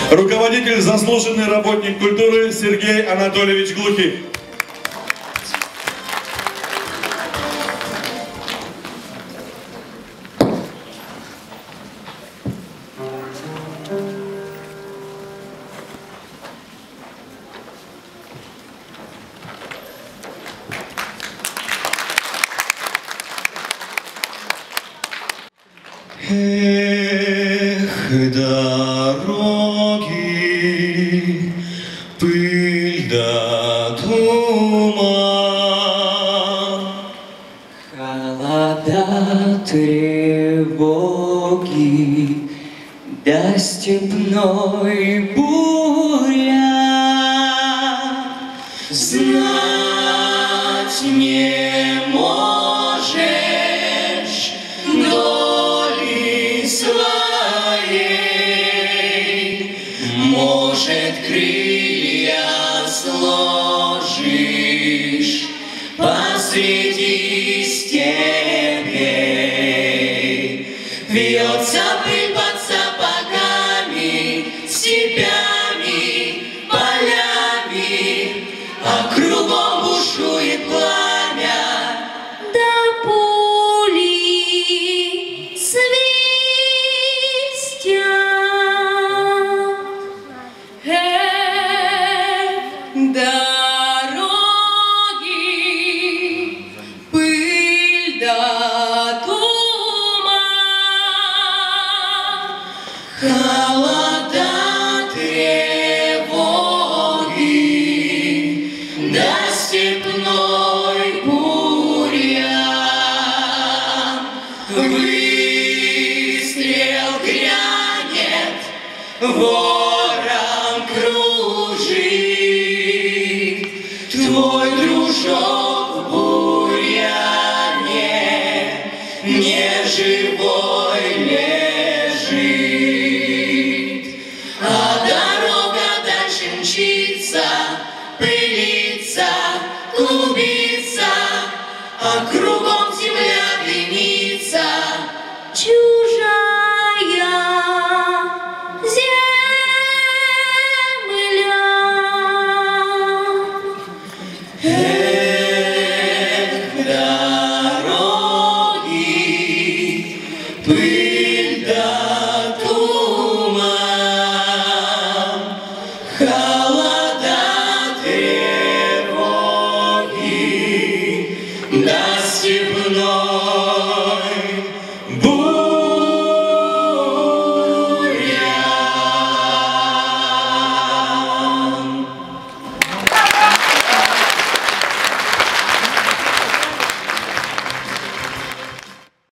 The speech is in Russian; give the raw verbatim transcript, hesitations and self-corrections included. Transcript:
Руководитель, заслуженный работник культуры Сергей Анатольевич Глухих. Эх, дороги, пыль да туман, холода, тревоги, да степной буря. Знать не можешь доли своей, может, крылья сложишь посреди степей. Вьется пыль под сапогами, с тебя